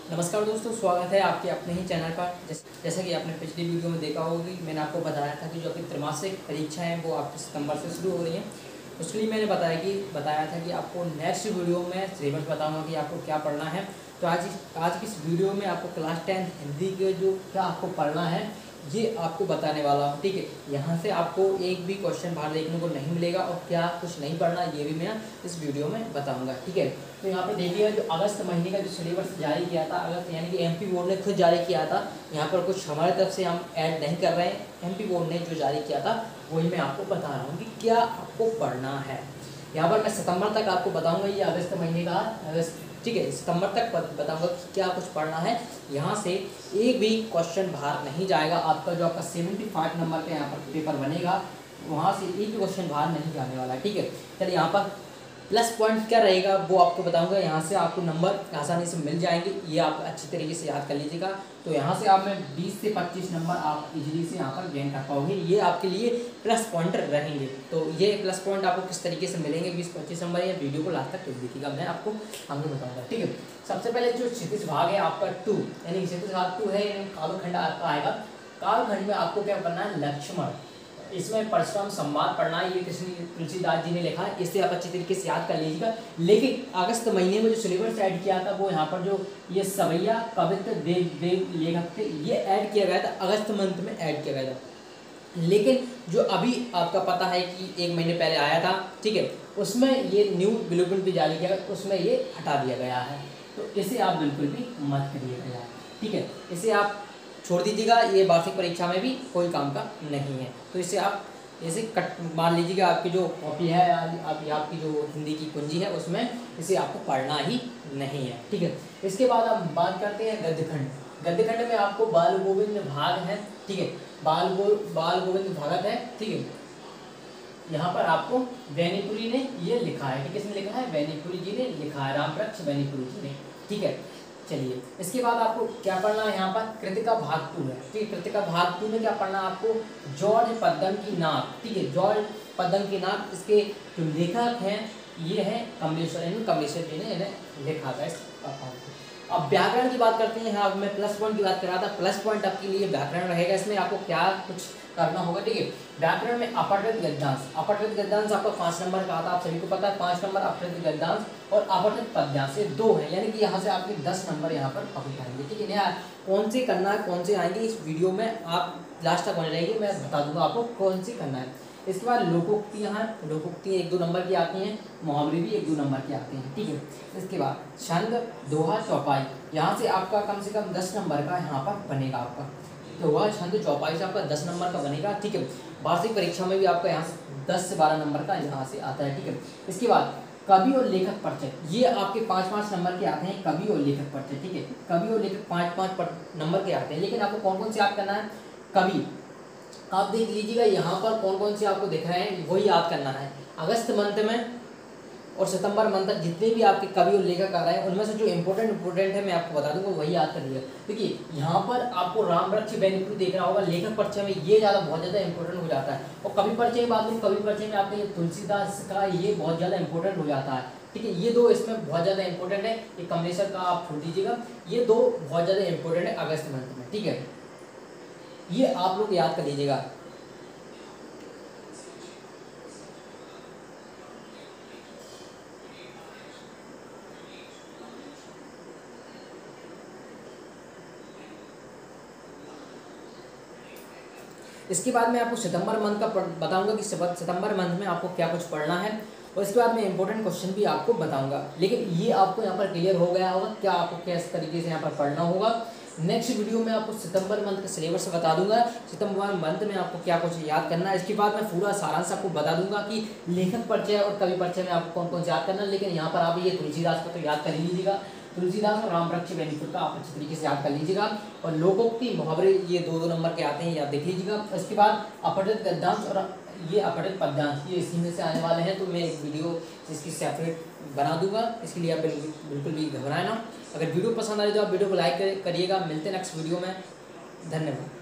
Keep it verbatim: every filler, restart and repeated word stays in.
नमस्कार दोस्तों, स्वागत है आपके अपने ही चैनल पर। जैसा कि आपने पिछली वीडियो में देखा होगी, मैंने आपको बताया था कि जो आपकी त्रैमासिक परीक्षा हैं वो आपके सितंबर से शुरू हो रही हैं। उसके लिए मैंने बताया कि बताया था कि आपको नेक्स्ट वीडियो में सिलेबस बताऊंगा कि आपको क्या पढ़ना है। तो आज आज की इस वीडियो में आपको क्लास टेन हिंदी के जो क्या आपको पढ़ना है ये आपको बताने वाला हूँ। ठीक है, यहाँ से आपको एक भी क्वेश्चन बाहर देखने को नहीं मिलेगा और क्या कुछ नहीं पढ़ना ये भी मैं इस वीडियो में बताऊंगा। ठीक है, तो यहाँ पर देखिएगा जो अगस्त महीने का जो सिलेबस जारी किया था, अगस्त यानी कि एमपी बोर्ड ने खुद जारी किया था। यहाँ पर कुछ हमारी तरफ से हम ऐड नहीं कर रहे हैं, एमपी बोर्ड ने जो जारी किया था वही मैं आपको बता रहा हूँ कि क्या आपको पढ़ना है। यहाँ पर मैं सितंबर तक आपको बताऊँगा, ये अगस्त महीने का अगस्त ठीक है सितंबर तक बताऊंगा कि क्या कुछ पढ़ना है। यहाँ से एक भी क्वेश्चन बाहर नहीं जाएगा। आपका जो आपका सेवेंटी फाइव नंबर का यहाँ पर पेपर बनेगा, वहाँ से एक भी क्वेश्चन बाहर नहीं जाने वाला है। ठीक है, चलिए यहाँ पर प्लस पॉइंट क्या रहेगा वो आपको बताऊंगा। यहाँ से आपको नंबर आसानी से मिल जाएंगे, ये आप अच्छी तरीके से याद कर लीजिएगा। तो यहाँ से आप में बीस से पच्चीस नंबर आप इजीली से यहाँ पर गेन कर पाओगे, ये आपके लिए प्लस पॉइंट रहेंगे। तो ये प्लस पॉइंट आपको किस तरीके से मिलेंगे बीस पच्चीस नंबर, ये वीडियो को लास्ट तक देखिएगा, मैं आपको आगे बताऊँगा। ठीक है, सबसे पहले जो क्षितिज भाग है आपका टू, यानी क्षितिज भाग टू है, कालखंड आपका आएगा। कालखंड में आपको क्या करना है, लक्ष्मण, इसमें परशुराम संवाद पढ़ना है, ये कृष्ण तुलसीदास जी ने लिखा है, इससे आप अच्छी तरीके से याद कर लीजिएगा। लेकिन अगस्त महीने में जो सिलेबस ऐड किया था वो यहाँ पर जो ये सवैया कवित्र देव देव लेखक थे, ये ऐड किया गया था, अगस्त मंथ में ऐड किया गया था। लेकिन जो अभी आपका पता है कि एक महीने पहले आया था, ठीक है, उसमें ये न्यू ब्लूप्रिंट भी जारी किया गया, उसमें ये हटा दिया गया है। तो इसे आप बिल्कुल भी मत करिएगा। ठीक है, इसे आप छोड़ दीजिएगा, ये वार्षिक परीक्षा में भी कोई काम का नहीं है। तो इसे आप जैसे कट मान लीजिएगा, आपकी जो कॉपी है आप आपकी जो हिंदी की कुंजी है उसमें इसे आपको पढ़ना ही नहीं है। ठीक है, इसके बाद आप बात करते हैं गद्यखंड। गद्यखंड में आपको बाल गोविंद भाग है। ठीक है, बाल गो बाल गोविंद भागत है। ठीक है, यहाँ पर आपको वैनीपुरी ने ये लिखा है। ठीक, किसने लिखा है, वैनीपुरी जी ने लिखा है, रामवृक्ष वैनीपुरी जी ने। ठीक है, चलिए इसके बाद आपको क्या पढ़ना है, यहाँ पर कृतिका भाग टू है। ठीक है, कृतिका भाग टू में क्या पढ़ना है आपको, जॉर्ज पद्म की नाक। ठीक है, जॉर्ज पद्म की नाक, इसके जो लेखक हैं ये हैं कमलेश्वर, यानी कमलेश्वर जी ने इन्हें लिखा था इस पाठ को। अब व्याकरण की बात करते हैं। हाँ, मैं प्लस पॉइंट की बात कर रहा था, प्लस पॉइंट आपके लिए व्याकरण रहेगा। इसमें आपको क्या कुछ करना होगा। ठीक है, व्याकरण में अपठित गद्यांश, अपठित गद्यांश आपका पाँच नंबर का आता है, आप सभी को पता है, पाँच नंबर अपठित गद्यांश और अपठित पद्यांश, ये दो है, यानी कि यहाँ से आपके दस नंबर यहाँ पर पकड़ आएंगे। ठीक है, यहाँ कौन से करना है, कौन से आएंगे इस वीडियो में आप लास्ट तक बने रहिए, मैं बता दूंगा आपको कौन सी करना है। इसके बाद लोकोक्तियाँ हैं, लोकोक्तियाँ एक दो नंबर की आती हैं, मुहावरे भी एक दो नंबर के आते हैं। ठीक है, इसके बाद छंद, दोहा, चौपाई, यहाँ से आपका कम से कम दस नंबर का यहाँ पर बनेगा आपका। तो वह छंद चौपाई से आपका दस नंबर का बनेगा। ठीक है, वार्षिक परीक्षा में भी आपका यहाँ से दस से बारह नंबर का यहाँ से आता है। ठीक है, इसके बाद कवि और लेखक परिचय, ये आपके पाँच पाँच नंबर के आते हैं, कवि और लेखक परिचय। ठीक है, कवि और लेखक पाँच पाँच नंबर के आते हैं, लेकिन आपको कौन कौन से याद करना है, कवि आप देख लीजिएगा यहाँ पर कौन कौन से आपको दिख रहे हैं वही याद करना है। अगस्त मंथ में और सितंबर मंथ तक जितने भी आपके कवि और लेखक आ रहे हैं उनमें से जो इंपॉर्टेंट इंपॉर्टेंट है मैं आपको बता दूंगा, वही याद करिएगा। देखिए यहाँ पर आपको रामवृक्ष वैनीपुरी देखना होगा, लेखक परिचय में ये ज़्यादा बहुत ज़्यादा इंपॉर्टेंट हो जाता है। और कवि परिचय की बात करूँ, कवि परिचय में आपके तुलसीदास का ये बहुत ज़्यादा इंपॉर्टेंट हो जाता है। ठीक है, ये दो इसमें बहुत ज़्यादा इंपॉर्टेंट है, ये कमलेश्वर का आप छोड़ दीजिएगा, ये दो बहुत ज़्यादा इंपॉर्टेंट है अगस्त मंथ में। ठीक है, ये आप लोग याद कर लीजिएगा। इसके बाद मैं आपको सितंबर मंथ का बताऊंगा कि सितंबर मंथ में आपको क्या कुछ पढ़ना है, और इसके बाद मैं इंपॉर्टेंट क्वेश्चन भी आपको बताऊंगा। लेकिन ये आपको यहाँ पर क्लियर हो गया होगा क्या आपको किस तरीके से यहाँ पर पढ़ना होगा। नेक्स्ट वीडियो में आपको सितंबर मंथ का सिलेबस बता दूंगा, सितंबर मंथ में आपको क्या कुछ याद करना है। इसके बाद मैं पूरा सारांश आपको बता दूंगा कि लेखक परिचय और कवि परिचय में आपको कौन कौन से याद करना है। लेकिन यहाँ पर आप ये तुलसीदास को तो याद कर लीजिएगा, तुलसीदास और रामवृक्ष वैनीपुरी का आप अच्छी तरीके से याद कर लीजिएगा। और लोकोक्ति मुहावरे ये दो दो नंबर के आते हैं, याद देख लीजिएगा। इसके बाद अपठित गद्यांश और ये अपठित पद्यांश ये इसी में से आने वाले हैं, तो मैं एक वीडियो इसकी सेपरेट बना दूंगा, इसके लिए आप बिल्कुल बिल्कुल भी घबराए ना। अगर वीडियो पसंद आ रही तो आप वीडियो को लाइक करिएगा। मिलते हैं नेक्स्ट वीडियो में, धन्यवाद।